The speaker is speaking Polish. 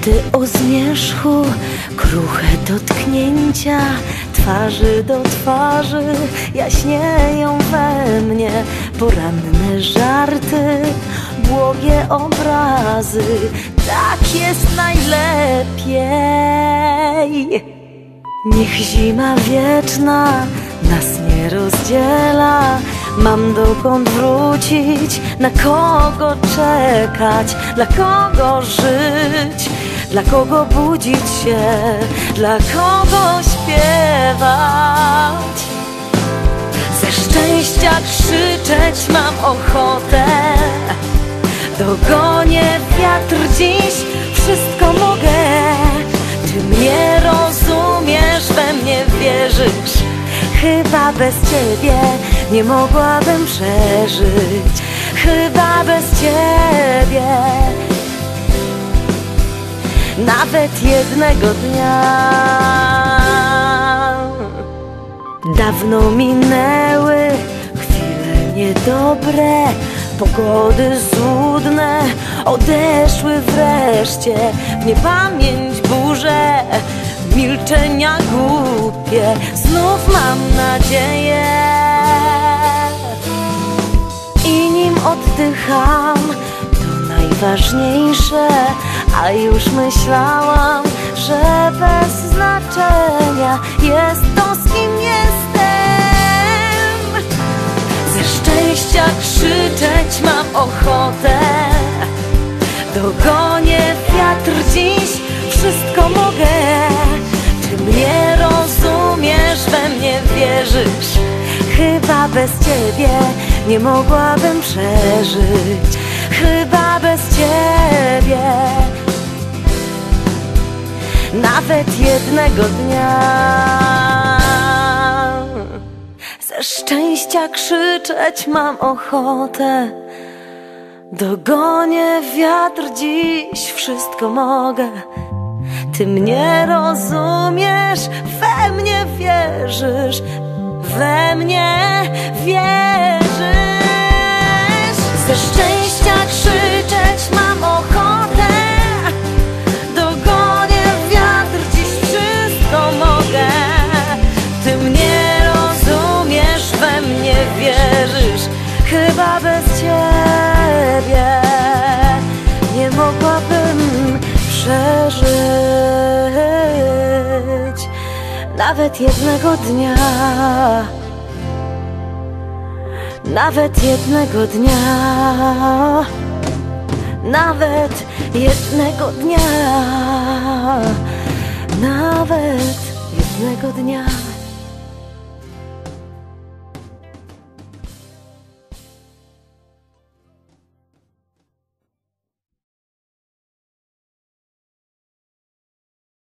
Minuty o zmierzchu, kruche dotknięcia, twarzy do twarzy jaśnieją we mnie. Poranne żarty, błogie obrazy, tak jest najlepiej. Niech zima wieczna nas nie rozdziela. Mam dokąd wrócić, na kogo czekać, dla kogo żyć, dla kogo budzić się, dla kogo śpiewać. Ze szczęścia krzyczeć mam ochotę, dogonię wiatr dziś, wszystko mogę. Ty mnie rozumiesz, we mnie wierzysz, chyba bez ciebie nie mogłabym przeżyć, chyba bez ciebie nawet jednego dnia. Dawno minęły chwile niedobre, pogody złudne odeszły wreszcie w niepamięć burze, milczenia głupie. Znów mam nadzieję i nim oddycham, to najważniejsze. A już myślałam, że bez znaczenia jest to, z kim jestem. Ze szczęścia krzyczeć mam ochotę, dogonię wiatr dziś, wszystko mogę. Ty mnie rozumiesz, we mnie wierzysz, chyba bez ciebie nie mogłabym przeżyć, chyba bez ciebie nawet jednego dnia. Ze szczęścia krzyczeć mam ochotę, dogonię wiatr dziś, wszystko mogę. Ty mnie rozumiesz, we mnie wierzysz, we mnie wierzysz. Ze szczęścia krzyczeć mam ochotę, dogonię wiatr dziś, wszystko mogę. Ty mnie rozumiesz, we mnie wierzysz, chyba bez ciebie nie mogłabym przeżyć nawet jednego dnia, nawet jednego dnia, nawet jednego dnia, nawet jednego dnia.